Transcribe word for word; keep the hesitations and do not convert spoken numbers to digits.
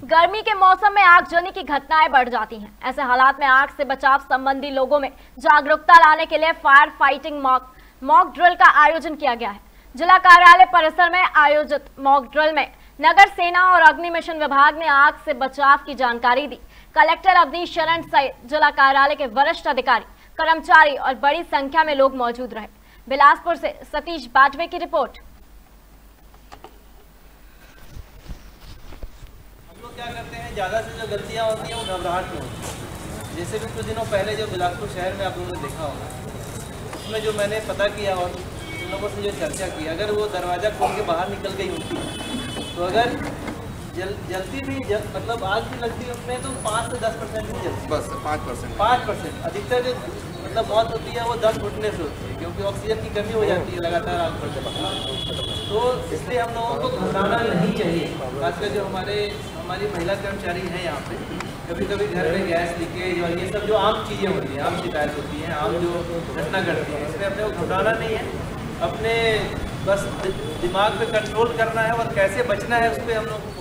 गर्मी के मौसम में आगजनी की घटनाएं बढ़ जाती हैं। ऐसे हालात में आग से बचाव संबंधी लोगों में जागरूकता लाने के लिए fire fighting mock mock drill का आयोजन किया गया है। जिला कार्यालय परिसर में आयोजित मॉक ड्रिल में नगर सेना और अग्नि मिशन विभाग ने आग से बचाव की जानकारी दी। कलेक्टर अवनीश शरण सहित जिला कार्यालय के वरिष्ठ अधिकारी, कर्मचारी और बड़ी संख्या में लोग मौजूद रहे। बिलासपुर से सतीश बाटवे की रिपोर्ट। क्या करते हैं, ज़्यादा से जो गलतियाँ होती हैं वो घबराहट में होती है। जैसे भी कुछ दिनों पहले जो बिलासपुर शहर में आप लोगों ने देखा होगा, उसमें जो मैंने पता किया और उन लोगों से जो चर्चा की, अगर वो दरवाज़ा खोल के बाहर निकल गई होती तो अगर जल जलती भी जल, मतलब आग भी लगती है उसमें, तो पाँच से दस परसेंट भी जलती है। बस पाँच परसेंट पाँच परसेंट अधिकतर जो मतलब मौत होती है वो दम घुटने से होती है, क्योंकि ऑक्सीजन की कमी हो जाती है लगातार आग बढ़ते। तो इसलिए हम लोगों को घबराना नहीं चाहिए। खासकर जो हमारे हमारी महिला कर्मचारी हैं यहाँ पे, कभी कभी घर में गैस लीकेज और ये सब जो आम चीज़ें होती हैं, आम शिकायत होती हैं, आम जो घटना घटती है, इसमें अपने को घबराना नहीं है। अपने बस दिमाग पे कंट्रोल करना है और कैसे बचना है उस पर हम लोग